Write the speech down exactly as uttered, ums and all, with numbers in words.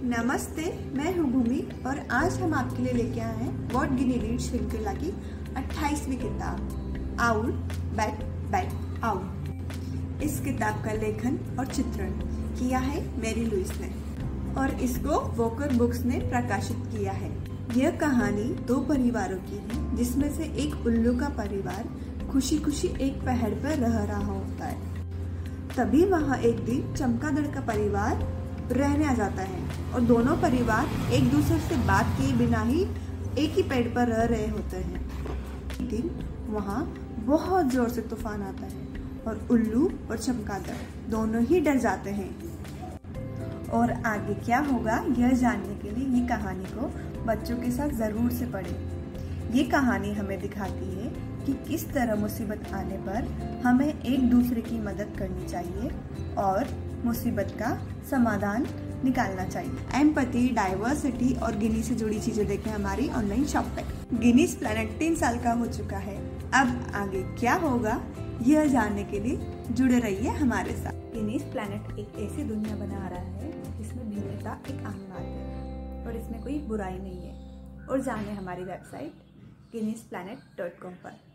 नमस्ते, मैं हूँ भूमि और आज हम आपके लिए लेके आए हैं व्हाट गिनी रीड श्रृंखला की अट्ठाईसवीं किताब आउल बैट बैट आउल। इस किताब का लेखन और चित्रण किया है मैरी लुइस ने और इसको वॉकर बुक्स ने प्रकाशित किया है। यह कहानी दो परिवारों की है जिसमें से एक उल्लू का परिवार खुशी खुशी एक पहाड़ पर रह रहा होता है। तभी वहाँ एक दिन चमगादड़ का परिवार रहने आ जाता है और दोनों परिवार एक दूसरे से बात किए बिना ही एक ही पेड़ पर रह रहे होते हैं। एक दिन वहाँ बहुत जोर से तूफान आता है और उल्लू और चमगादड़ दोनों ही डर जाते हैं। और आगे क्या होगा यह जानने के लिए ये कहानी को बच्चों के साथ जरूर से पढ़ें। ये कहानी हमें दिखाती है कि किस तरह मुसीबत आने पर हमें एक दूसरे की मदद करनी चाहिए और मुसीबत का समाधान निकालना चाहिए। एम्पैथी, डाइवर्सिटी और गिनी से जुड़ी चीजें देखें हमारी ऑनलाइन शॉप पे। गिनीज प्लैनेट तीन साल का हो चुका है। अब आगे क्या होगा यह जानने के लिए जुड़े रहिए हमारे साथ। गिनीज प्लैनेट एक ऐसी दुनिया बना रहा है जिसमें भिन्नता एक आम बात है और इसमें कोई बुराई नहीं है। और जाने हमारी website Guinness planet dot com पर।